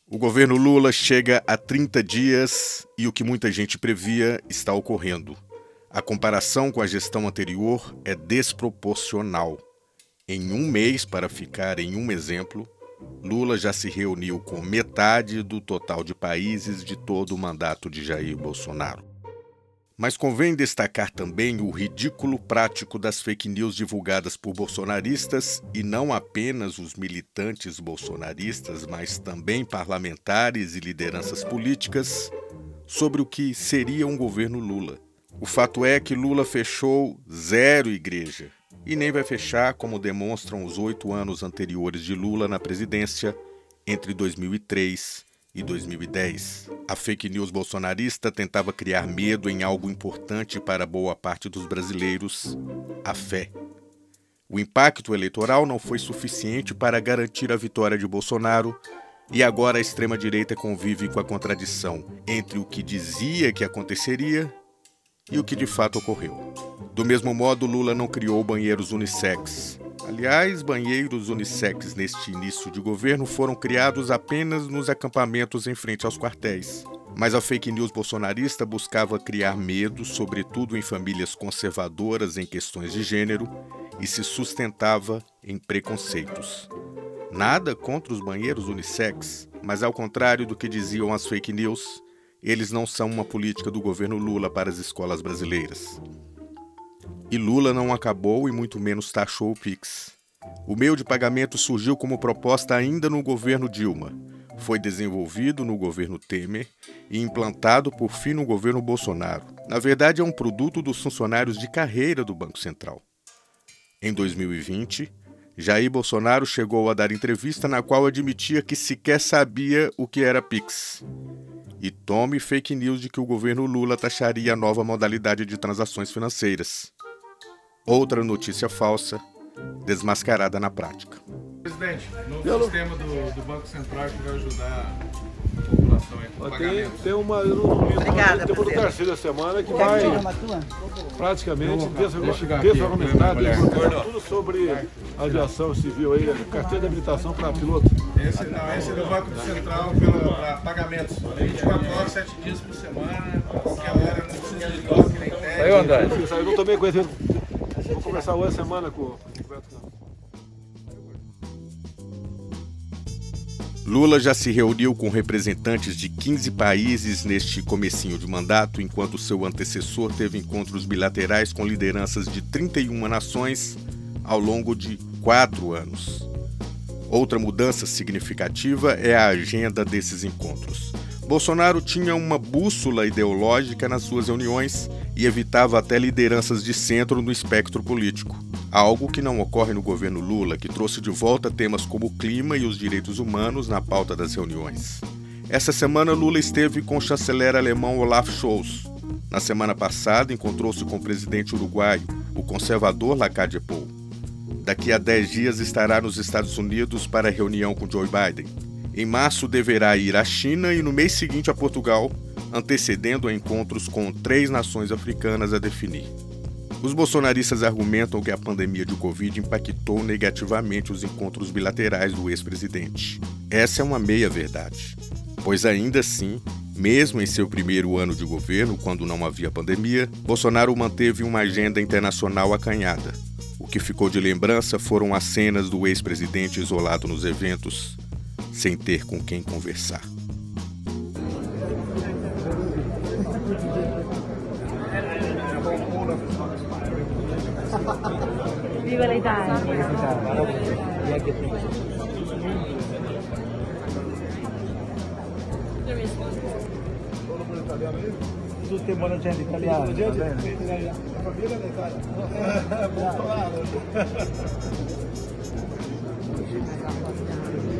O governo Lula chega a 30 dias e o que muita gente previa está ocorrendo. A comparação com a gestão anterior é desproporcional. Em um mês, para ficar em um exemplo, Lula já se reuniu com metade do total de países de todo o mandato de Jair Bolsonaro. Mas convém destacar também o ridículo prático das fake news divulgadas por bolsonaristas e não apenas os militantes bolsonaristas, mas também parlamentares e lideranças políticas sobre o que seria um governo Lula. O fato é que Lula fechou 0 igreja e nem vai fechar, como demonstram os 8 anos anteriores de Lula na presidência entre 2003 e 2010. A fake news bolsonarista tentava criar medo em algo importante para boa parte dos brasileiros: a fé. O impacto eleitoral não foi suficiente para garantir a vitória de Bolsonaro e agora a extrema-direita convive com a contradição entre o que dizia que aconteceria e o que de fato ocorreu. Do mesmo modo, Lula não criou banheiros unissex. Aliás, banheiros unissex neste início de governo foram criados apenas nos acampamentos em frente aos quartéis. Mas a fake news bolsonarista buscava criar medo, sobretudo em famílias conservadoras em questões de gênero, e se sustentava em preconceitos. Nada contra os banheiros unissex, mas ao contrário do que diziam as fake news, eles não são uma política do governo Lula para as escolas brasileiras. E Lula não acabou e muito menos taxou o Pix. O meio de pagamento surgiu como proposta ainda no governo Dilma. Foi desenvolvido no governo Temer e implantado por fim no governo Bolsonaro. Na verdade, é um produto dos funcionários de carreira do Banco Central. Em 2020, Jair Bolsonaro chegou a dar entrevista na qual admitia que sequer sabia o que era Pix. E tome fake news de que o governo Lula taxaria a nova modalidade de transações financeiras. Outra notícia falsa, desmascarada na prática. Presidente, novo sistema do Banco Central que vai ajudar a população aí com pagamentos. Tem uma, eu não vi, tem uma do Tarcísio da semana que vai praticamente desfragmentar tudo sobre aviação civil aí, carteira de habilitação para piloto. Esse é do Banco Central para pagamentos, 24 horas, 7 dias por semana, qualquer hora, não precisa de toque nem teste. Aí, André, eu não tomei conhecimento. Vou conversar hoje a semana com o Roberto. Lula já se reuniu com representantes de 15 países neste comecinho de mandato, enquanto seu antecessor teve encontros bilaterais com lideranças de 31 nações ao longo de 4 anos. Outra mudança significativa é a agenda desses encontros. Bolsonaro tinha uma bússola ideológica nas suas reuniões e evitava até lideranças de centro no espectro político. Algo que não ocorre no governo Lula, que trouxe de volta temas como o clima e os direitos humanos na pauta das reuniões. Essa semana, Lula esteve com o chanceler alemão Olaf Scholz. Na semana passada, encontrou-se com o presidente uruguaio, o conservador Lacalle Pou. Daqui a 10 dias estará nos Estados Unidos para a reunião com Joe Biden. Em março deverá ir à China e no mês seguinte a Portugal, antecedendo a encontros com 3 nações africanas a definir. Os bolsonaristas argumentam que a pandemia de Covid impactou negativamente os encontros bilaterais do ex-presidente. Essa é uma meia-verdade, pois ainda assim, mesmo em seu primeiro ano de governo, quando não havia pandemia, Bolsonaro manteve uma agenda internacional acanhada. O que ficou de lembrança foram as cenas do ex-presidente isolado nos eventos, sem ter com quem conversar. Viva l'Italia! Tutti buona gente italiana, va bene? La famiglia d'Italia. Buon